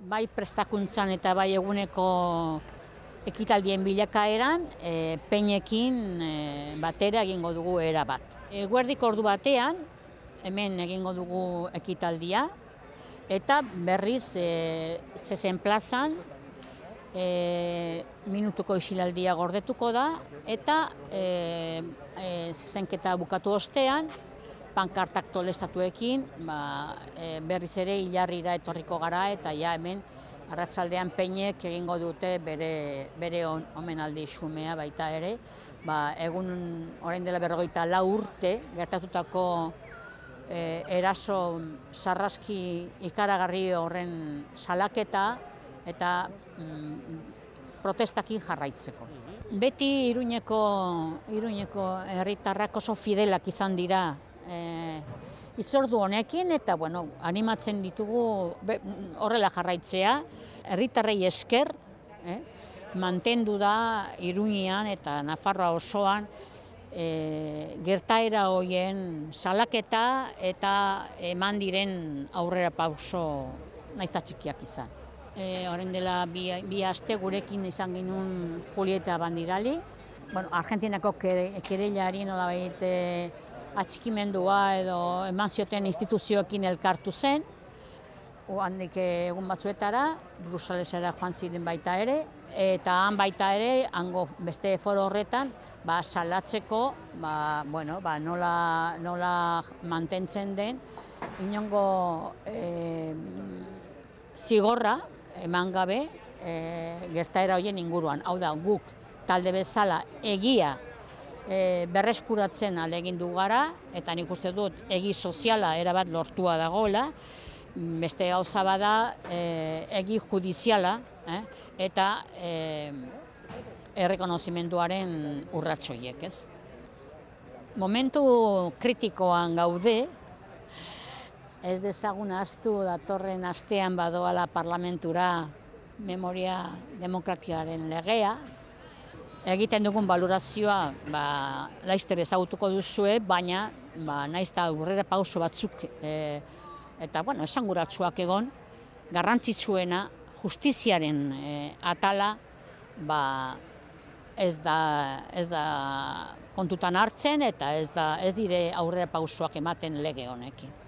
bai prestakuntzan eta bai eguneko ekitaldien bilakaeran, peinekin batera egingo dugu erabat. Eguerdiko ordu batean, hemen egingo dugu ekitaldia, eta berriz zezen plazan minutuko isilaldia gordetuko da, eta zezenketa bukatu ostean, pankartak tolestatuekin, berriz ere hilarrira etorriko gara, eta ja hemen arratsaldean peinek egingo dute bere omenaldi xumea baita ere. Egun orain dela 44 urte gertatutako eraso sarraski ikaragarri horren salaketa eta protestakin jarraitzeko. Beti Iruñeko herritarrak oso fidelak izan dira hitzordu honekin, eta animatzen ditugu horrela jarraitzea. Herritarrei esker mantendu da Iruñean eta Nafarroa osoan gertaera horien salaketa eta eman diren aurrera pauso nahiz eta txikiak izan. Orain dela bi aste gurekin izan ginuen Julieta Bandirali. Argentinako kereilari nolabait atxikimendua edo eman zioten instituzioekin elkartu zen. Handik egun batzuetara, Bruselesera joan ziren baita ere, eta han baita ere, hango beste foro horretan, salatzeko nola mantentzen den, inongo zigorra eman gabe gertaera horien inguruan. Hau da, guk talde bezala egia berreskuratzen ahalegindu gara, eta nik uste dut egi soziala erabat lortua dagoela, beste gauza bada egi judiziala eta errekonozimenduaren urratsoiek, ez? Momentu kritikoan gaude, ez dezagun ahaztu datorren astean badoala parlamentura memoria demokratiaren legea. Egiten dugun balorazioa laster ezagutuko duzue, baina nahiz eta aurrera pauso batzuk eta esanguratsuak egon, garrantzitsuena justiziaren atala ez da kontutan hartzen eta ez dire aurrera pausoak ematen lege honekin.